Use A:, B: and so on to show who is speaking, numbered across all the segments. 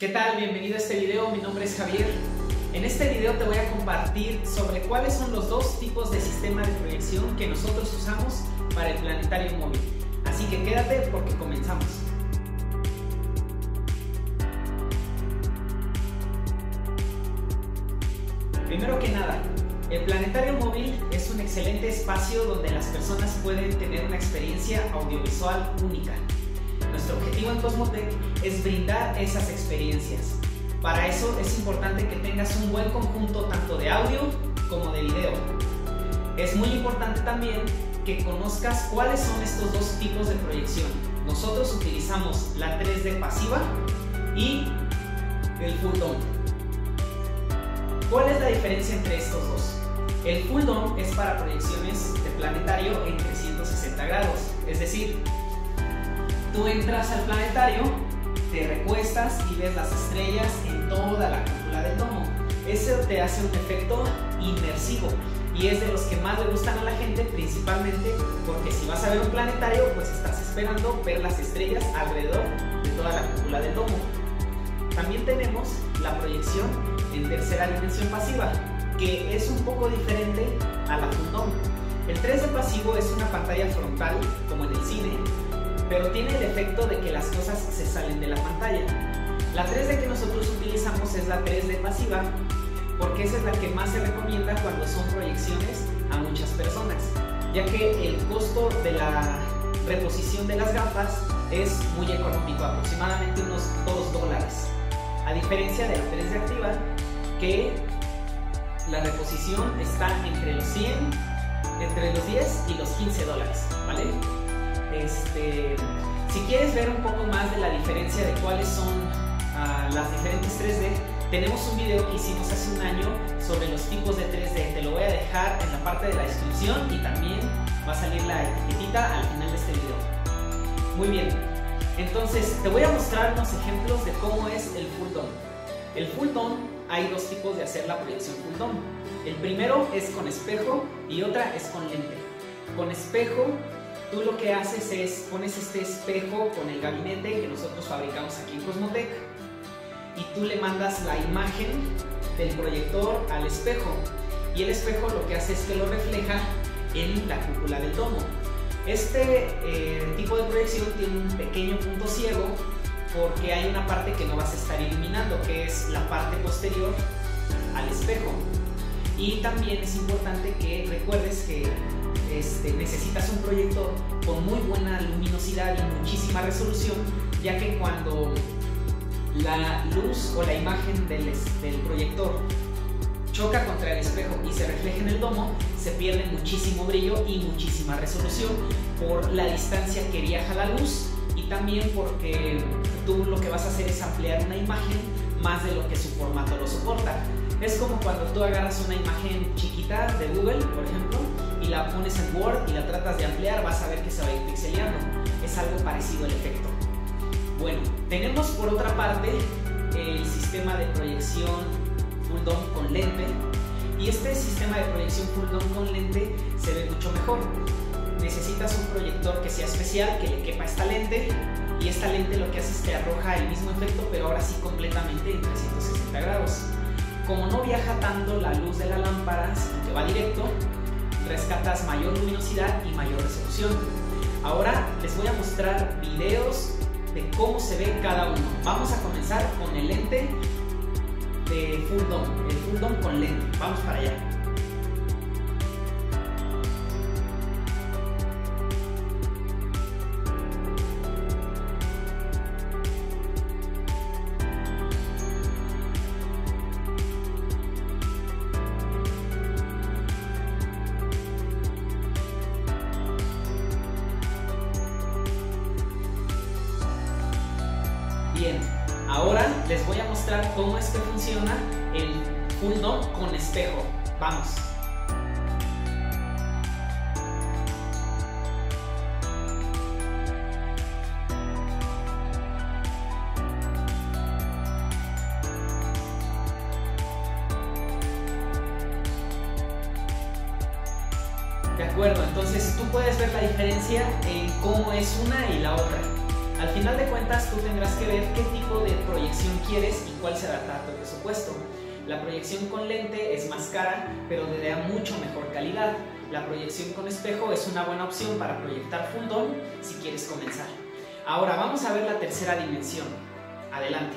A: ¿Qué tal? Bienvenido a este video, mi nombre es Javier. En este video te voy a compartir sobre cuáles son los dos tipos de sistema de proyección que nosotros usamos para el planetario móvil. Así que quédate porque comenzamos. Primero que nada, el planetario móvil es un excelente espacio donde las personas pueden tener una experiencia audiovisual única. Nuestro objetivo en Cosmotec es brindar esas experiencias. Para eso es importante que tengas un buen conjunto tanto de audio como de video. Es muy importante también que conozcas cuáles son estos dos tipos de proyección. Nosotros utilizamos la 3D pasiva y el Full Dome. ¿Cuál es la diferencia entre estos dos? El Full Dome es para proyecciones de planetario en 360 grados, es decir, tú entras al planetario, te recuestas y ves las estrellas en toda la cúpula del domo. Eso te hace un efecto inmersivo y es de los que más le gustan a la gente, principalmente porque si vas a ver un planetario, pues estás esperando ver las estrellas alrededor de toda la cúpula del domo. También tenemos la proyección en tercera dimensión pasiva, que es un poco diferente a la Full Dome. El 3D pasivo es una pantalla frontal, como en el cine, pero tiene el efecto de que las cosas se salen de la pantalla. La 3D que nosotros utilizamos es la 3D pasiva, porque esa es la que más se recomienda cuando son proyecciones a muchas personas, ya que el costo de la reposición de las gafas es muy económico, aproximadamente unos $2, a diferencia de la 3D activa, que la reposición está entre los 10 y los $15, ¿vale? Si quieres ver un poco más de la diferencia de cuáles son las diferentes 3D, tenemos un video que hicimos hace un año sobre los tipos de 3D. Te lo voy a dejar en la parte de la descripción y también va a salir la etiquetita al final de este video. Muy bien, entonces te voy a mostrar unos ejemplos de cómo es el Full Dome. El Full Dome, hay dos tipos de hacer la proyección Full Dome. El primero es con espejo y otra es con lente. Con espejo, tú lo que haces es pones este espejo con el gabinete que nosotros fabricamos aquí en Cosmotec y tú le mandas la imagen del proyector al espejo y el espejo lo que hace es que lo refleja en la cúpula del domo. Este tipo de proyección tiene un pequeño punto ciego porque hay una parte que no vas a estar iluminando, que es la parte posterior al espejo. Y también es importante que recuerdes que necesitas un proyector con muy buena luminosidad y muchísima resolución, ya que cuando la luz o la imagen del proyector choca contra el espejo y se refleja en el domo, se pierde muchísimo brillo y muchísima resolución por la distancia que viaja la luz y también porque tú lo que vas a hacer es ampliar una imagen más de lo que su formato lo soporta. Es como cuando tú agarras una imagen chiquita de Google, por ejemplo, y la pones en Word y la tratas de ampliar, vas a ver que se va a ir pixeleando. Es algo parecido al efecto. Bueno, tenemos por otra parte el sistema de proyección Full Dome con lente, y este sistema de proyección Full Dome con lente se ve mucho mejor. Necesitas un proyector que sea especial, que le quepa esta lente, y esta lente lo que hace es que arroja el mismo efecto, pero ahora sí completamente en 360 grados. Como no viaja tanto la luz de la lámpara, sino que va directo, rescatas mayor luminosidad y mayor resolución. Ahora les voy a mostrar videos de cómo se ve cada uno. Vamos a comenzar con el lente de Full Dome, el Full Dome con lente. Vamos para allá. Bien, ahora les voy a mostrar cómo es que funciona el Full Dome con espejo. Vamos. De acuerdo, entonces tú puedes ver la diferencia en cómo es una y la otra. Al final de cuentas, tú tendrás que ver qué tipo de proyección quieres y cuál se adapta a tu presupuesto. La proyección con lente es más cara, pero de mucho mejor calidad. La proyección con espejo es una buena opción para proyectar full dome si quieres comenzar. Ahora vamos a ver la tercera dimensión. Adelante.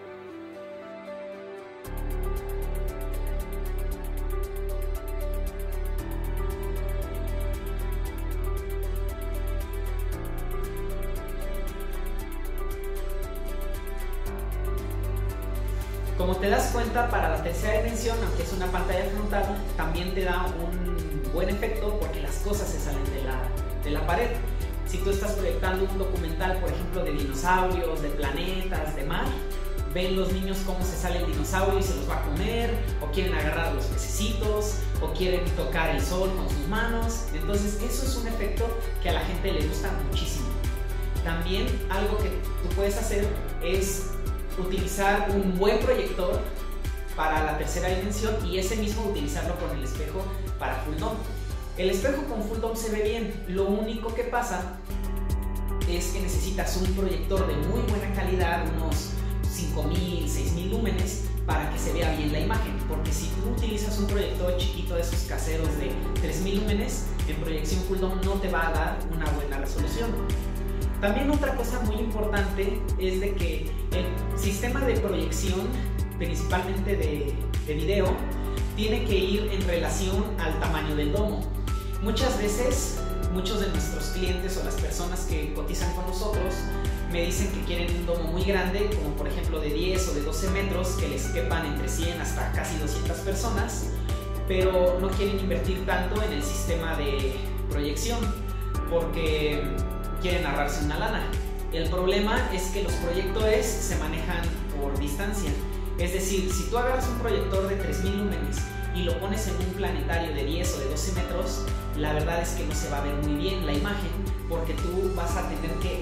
A: Como te das cuenta, para la tercera dimensión, aunque es una pantalla frontal, también te da un buen efecto porque las cosas se salen de la pared. Si tú estás proyectando un documental, por ejemplo, de dinosaurios, de planetas, de mar, ven los niños cómo se sale el dinosaurio y se los va a comer, o quieren agarrar los pececitos, o quieren tocar el sol con sus manos. Entonces eso es un efecto que a la gente le gusta muchísimo. También algo que tú puedes hacer es utilizar un buen proyector para la tercera dimensión y ese mismo utilizarlo con el espejo para full dome. El espejo con full dome se ve bien, lo único que pasa es que necesitas un proyector de muy buena calidad, unos 5000, 6000 lúmenes, para que se vea bien la imagen, porque si tú utilizas un proyector chiquito de esos caseros de 3000 lúmenes, en proyección full dome no te va a dar una buena resolución. También otra cosa muy importante es de que el sistema de proyección, principalmente de video, tiene que ir en relación al tamaño del domo. Muchas veces, muchos de nuestros clientes o las personas que cotizan con nosotros me dicen que quieren un domo muy grande, como por ejemplo de 10 o de 12 metros, que les quepan entre 100 hasta casi 200 personas, pero no quieren invertir tanto en el sistema de proyección porque quieren ahorrarse una lana. El problema es que los proyectores se manejan por distancia. Es decir, si tú agarras un proyector de 3000 lúmenes y lo pones en un planetario de 10 o de 12 metros, la verdad es que no se va a ver muy bien la imagen, porque tú vas a tener que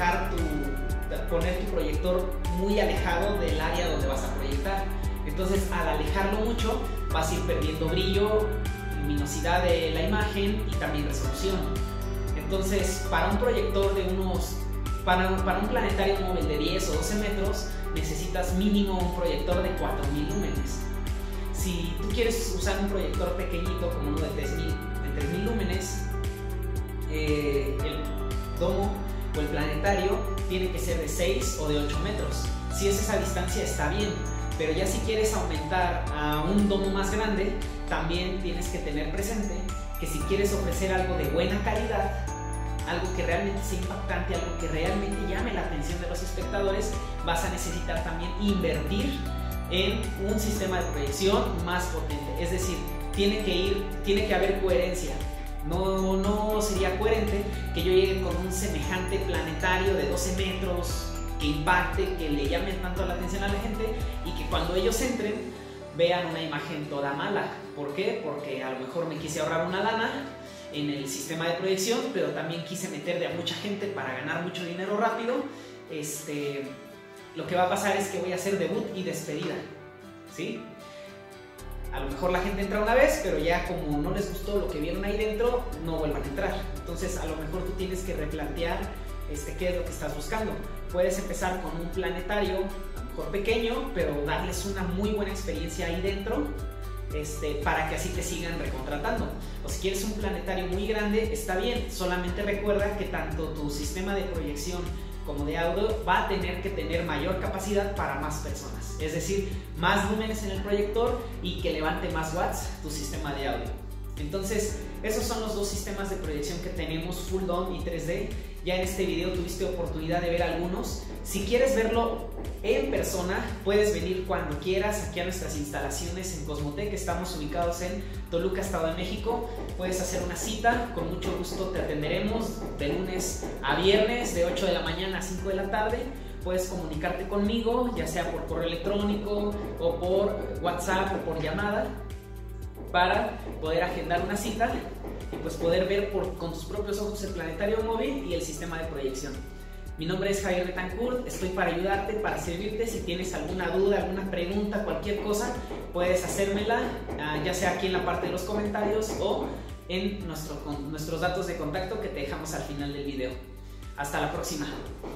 A: poner tu proyector muy alejado del área donde vas a proyectar. Entonces, al alejarlo mucho, vas a ir perdiendo brillo, luminosidad de la imagen y también resolución. Entonces, para un proyector para un planetario móvil de 10 o 12 metros, necesitas mínimo un proyector de 4000 lúmenes. Si tú quieres usar un proyector pequeñito como uno de 3000 lúmenes, el domo o el planetario tiene que ser de 6 o de 8 metros. Si es esa distancia está bien, pero ya si quieres aumentar a un domo más grande, también tienes que tener presente que si quieres ofrecer algo de buena calidad, algo que realmente sea impactante, algo que realmente llame la atención de los espectadores, vas a necesitar también invertir en un sistema de proyección más potente. Es decir, tiene que haber coherencia. No sería coherente que yo llegue con un semejante planetario de 12 metros que impacte, que le llame tanto la atención a la gente y que cuando ellos entren vean una imagen toda mala. ¿Por qué? Porque a lo mejor me quise ahorrar una lana en el sistema de proyección, pero también quise meterle a mucha gente para ganar mucho dinero rápido. Lo que va a pasar es que voy a hacer debut y despedida, ¿sí? A lo mejor la gente entra una vez, pero ya como no les gustó lo que vieron ahí dentro, no vuelvan a entrar. Entonces a lo mejor tú tienes que replantear qué es lo que estás buscando. Puedes empezar con un planetario, a lo mejor pequeño, pero darles una muy buena experiencia ahí dentro, para que así te sigan recontratando. O si quieres un planetario muy grande, está bien, solamente recuerda que tanto tu sistema de proyección como de audio va a tener que tener mayor capacidad para más personas, es decir, más lúmenes en el proyector y que levante más watts tu sistema de audio. Entonces, esos son los dos sistemas de proyección que tenemos, full dome y 3D. Ya en este video tuviste oportunidad de ver algunos. Si quieres verlo en persona, puedes venir cuando quieras aquí a nuestras instalaciones en Cosmotec. Estamos ubicados en Toluca, Estado de México. Puedes hacer una cita, con mucho gusto te atenderemos de lunes a viernes de 8 de la mañana a 5 de la tarde. Puedes comunicarte conmigo, ya sea por correo electrónico o por WhatsApp o por llamada, para poder agendar una cita y pues poder ver con tus propios ojos el planetario móvil y el sistema de proyección. Mi nombre es Javier Betancourt, estoy para ayudarte, para servirte. Si tienes alguna duda, alguna pregunta, cualquier cosa, puedes hacérmela, ya sea aquí en la parte de los comentarios o en nuestros datos de contacto que te dejamos al final del video. Hasta la próxima.